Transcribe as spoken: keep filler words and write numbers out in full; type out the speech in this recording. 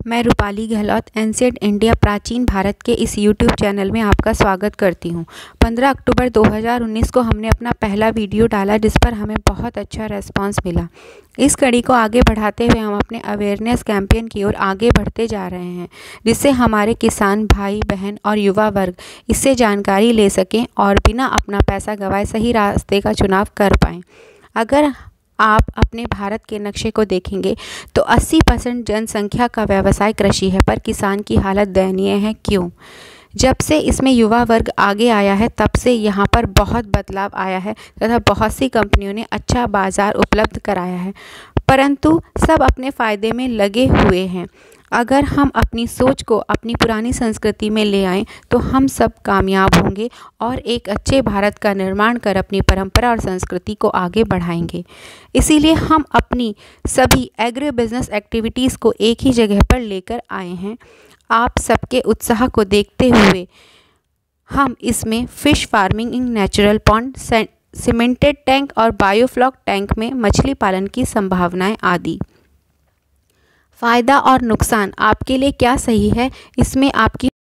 मैं Rupali Gehlot ancient India प्राचीन भारत के इस यूट्यूब चैनल में आपका स्वागत करती हूँ। पंद्रह अक्टूबर दो हज़ार उन्नीस को हमने अपना पहला वीडियो डाला जिस पर हमें बहुत अच्छा रेस्पॉन्स मिला। इस कड़ी को आगे बढ़ाते हुए हम अपने अवेयरनेस कैंपेन की ओर आगे बढ़ते जा रहे हैं, जिससे हमारे किसान भाई बहन और युवा वर्ग इससे जानकारी ले सकें और बिना अपना पैसा गंवाए सही रास्ते का चुनाव कर पाएँ। अगर आप अपने भारत के नक्शे को देखेंगे तो अस्सी परसेंट जनसंख्या का व्यवसाय कृषि है, पर किसान की हालत दयनीय है। क्यों? जब से इसमें युवा वर्ग आगे आया है तब से यहाँ पर बहुत बदलाव आया है तथा बहुत सी कंपनियों ने अच्छा बाज़ार उपलब्ध कराया है, परंतु सब अपने फ़ायदे में लगे हुए हैं। अगर हम अपनी सोच को अपनी पुरानी संस्कृति में ले आएं तो हम सब कामयाब होंगे और एक अच्छे भारत का निर्माण कर अपनी परंपरा और संस्कृति को आगे बढ़ाएंगे। इसीलिए हम अपनी सभी एग्री बिजनेस एक्टिविटीज़ को एक ही जगह पर लेकर आए हैं। आप सबके उत्साह को देखते हुए हम इसमें fish farming in natural pond, cemented tank और बायोफ्लॉक टैंक में मछली पालन की संभावनाएं आदि। फ़ायदा और नुकसान आपके लिए क्या सही है, इसमें आपकी